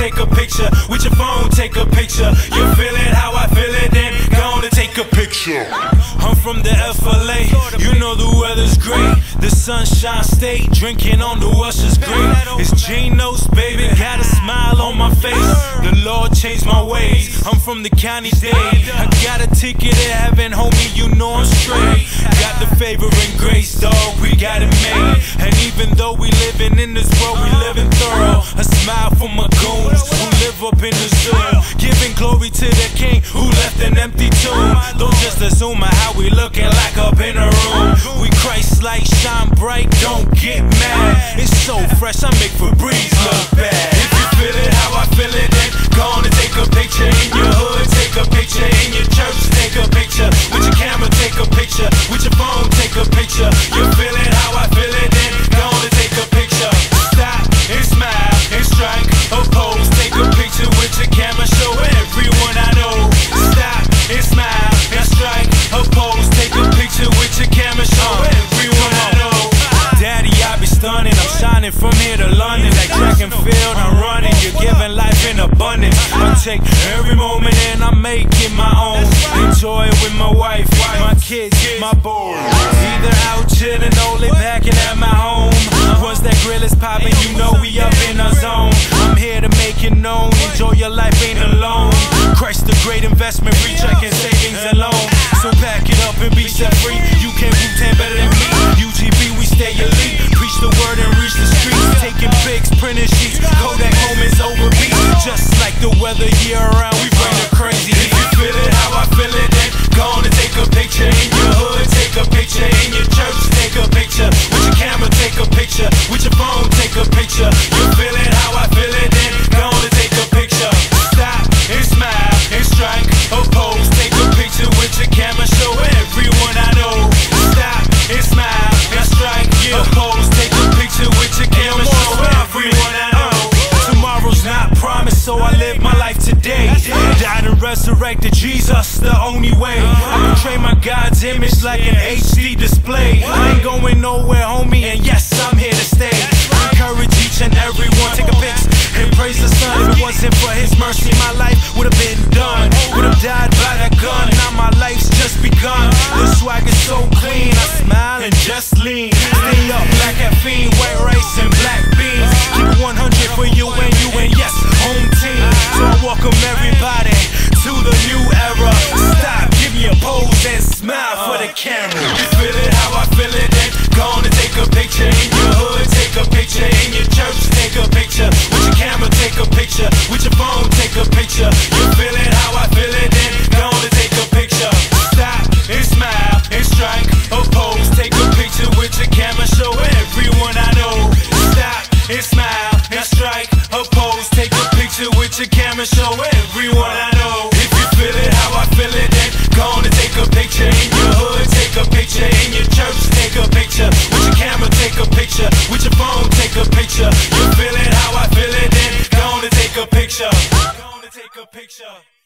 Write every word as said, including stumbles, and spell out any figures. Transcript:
take a picture. With your phone, take a picture. You feel it how I feel it, then go to take a picture. I'm from the F L A, you know the weather's great. The Sunshine State, drinking on the Usher's great. It's Geno's, baby, got a smile on my face. The Lord changed my ways, I'm from the county Dade. I got a ticket to heaven, homie, you know I'm straight. Got the favor and grace, dog, we got it made. And even though we living in this world, we living thorough. A smile for my goons who live up in the zoo, giving glory to the King who left an empty tomb. Don't just assume how we looking like up in a room. We Christ-like, shine bright, don't get mad. It's so fresh, I make Febreze look bad. If you feel it how I feel it, then go on and take a picture. In your hood, take a picture. In your church, take a picture. With your camera, take a picture. With your phone, take a picture. You feel it how I feel it, then go on and take a picture. Stop and smile and strike a pose. Take a picture with your camera, show everyone I know. Stop and smile and strike a pose. Take a picture with your camera, show everyone I know. Daddy, I be stunning, I'm shining from here to London. Like track and field, I'm running. You're giving life in abundance. I take every moment and I make it my own. Enjoy it with my wife, my kids, my boys. Either out chilling or they packing at my home. Once that grill is popping, you know we up in our zone. I'm here to make it known, enjoy your life, ain't alone. Christ the great investment, retracking savings alone. So pack it up and be set free. You can't do ten better than me. U G B, we stay elite. Preach the word and reach the streets. Taking pics, printing sheets. Kodak moments over beat. Just like the weather year round, we bring the crazy. If you feel it how I feel it, then go on and take a picture. In your hood, take a picture. In your church, take a picture. With your camera, take a picture. With your phone, take a picture. You feel it how I feel it, then go on and take a picture. Stop and smile and strike a pose. Take a picture with your camera, show everyone I know. Stop and smile and strike a pose. Take a picture with your camera, show everyone I know. Tomorrow's not promised, so I live my life today. Died and resurrected, Jesus the only way. I portray my God's image like an H D display. I ain't going nowhere, homie, and yes, I'm here to stay. I encourage each and every one, take a pic and praise the Son. If it wasn't for His mercy, my life would've been done. Would've died by that gun, now my life's just begun. The swag is so clean, I smile and just lean. Stay up, black caffeine, white rice and black beans. Keep it one hundred for you and you and yes, home team. So I welcome everybody to the new era. Stop, give me a pose and smile for the camera. You feel it how I feel it, then go on and take a picture. In your hood, take a picture. In your church, take a picture. With your camera, take a picture. With your phone, take a picture. You feel it how I feel it, then go on and take a picture. Stop and smile and strike a pose. Take a picture with your camera, show everyone I know. Stop and smile and strike a pose. Take a picture with your camera, show everyone I know. If you feel it how I feel it, then go on and take a picture. In your hood, take a picture. In your church, take a picture. With your camera, take a picture. With your phone, take a picture. You feel it how I feel it, then go on and take a picture. Go on and take a picture.